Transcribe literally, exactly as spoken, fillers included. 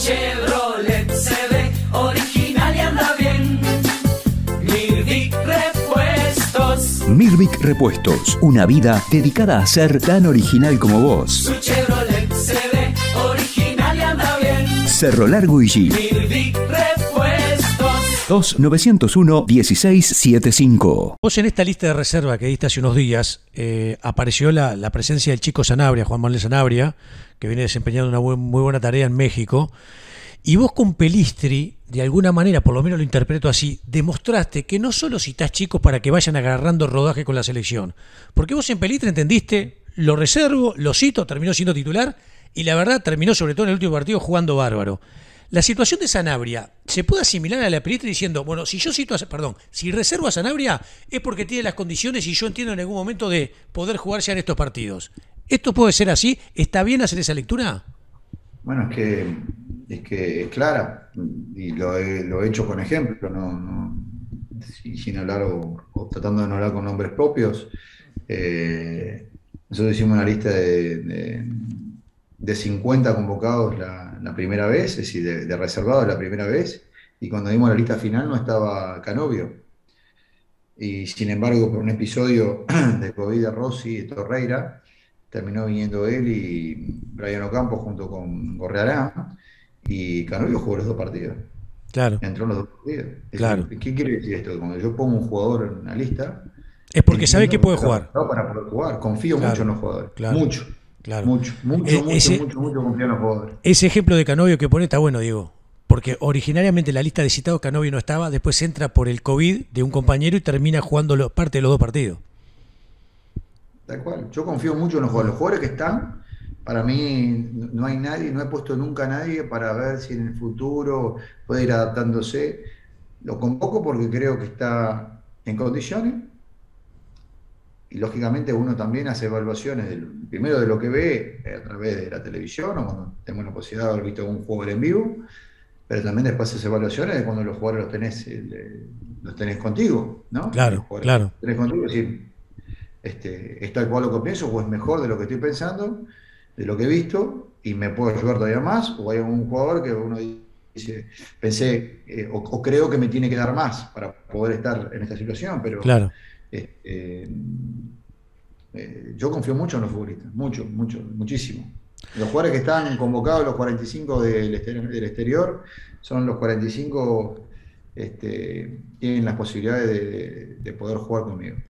Chevrolet se ve original y anda bien. Mirvic Repuestos. Mirvic Repuestos, una vida dedicada a ser tan original como vos. Su Chevrolet se ve original y anda bien. Cerro Largo y G. Mirvic Repuestos. dos nueve cero uno, uno seis siete cinco. Vos en esta lista de reserva que diste hace unos días, eh, apareció la, la presencia del chico Sanabria, Juan Manuel Sanabria, que viene desempeñando una buen, muy buena tarea en México. Y vos con Pelistri, de alguna manera, por lo menos lo interpreto así, demostraste que no solo citás chicos para que vayan agarrando rodaje con la selección, porque vos en Pelistri entendiste, lo reservo, lo cito, terminó siendo titular, y la verdad terminó sobre todo en el último partido jugando bárbaro. La situación de Sanabria, ¿se puede asimilar a la Pelistri diciendo, bueno, si yo cito a, perdón, si reservo a Sanabria es porque tiene las condiciones y yo entiendo en algún momento de poder jugar ya en estos partidos? ¿Esto puede ser así? ¿Está bien hacer esa lectura? Bueno, es que es que es clara, y lo he, lo he hecho con ejemplo, no, no, sin hablar o, o tratando de no hablar con nombres propios. Eh, nosotros hicimos una lista de, de, de cincuenta convocados la, la primera vez, es decir, de, de reservados la primera vez, y cuando dimos la lista final no estaba Canovio. Y sin embargo, por un episodio de COVID de Rossi y Torreira, terminó viniendo él y Brian Ocampo junto con Gorrearán, y Canovio jugó los dos partidos. Claro. Entró en los dos partidos. Es Claro. decir, ¿qué quiere decir esto? Cuando yo pongo un jugador en una lista, es porque sabe que puede está jugar. Para poder jugar. Confío Claro. mucho en los jugadores. Claro. Mucho. Claro. Mucho, mucho, E- mucho, ese- mucho, mucho confío en los jugadores. Ese ejemplo de Canovio que pone está bueno, Diego, porque originariamente la lista de citados Canovio no estaba, después entra por el COVID de un compañero y termina jugando lo- parte de los dos partidos. Tal cual. Yo confío mucho en los jugadores. Los jugadores que están, para mí, no hay nadie, no he puesto nunca a nadie para ver si en el futuro puede ir adaptándose. Lo convoco porque creo que está en condiciones. Y lógicamente uno también hace evaluaciones, del, primero de lo que ve a través de la televisión o cuando tenemos la posibilidad de haber visto un jugador en vivo, pero también después hace evaluaciones de cuando los jugadores los tenés, eh, los tenés contigo, ¿no? Claro, Los jugadores claro. los tenés contigo, es decir, este, es tal cual lo que pienso o es mejor de lo que estoy pensando, de lo que he visto, y me puedo ayudar todavía más, o hay un jugador que uno dice, pensé eh, o, o creo que me tiene que dar más para poder estar en esta situación, pero... Claro. Eh, eh, eh, yo confío mucho en los futbolistas, mucho, mucho, muchísimo. Los jugadores que están convocados, los cuarenta y cinco del exterior, del exterior son los cuarenta y cinco, este, tienen las posibilidades de, de poder jugar conmigo.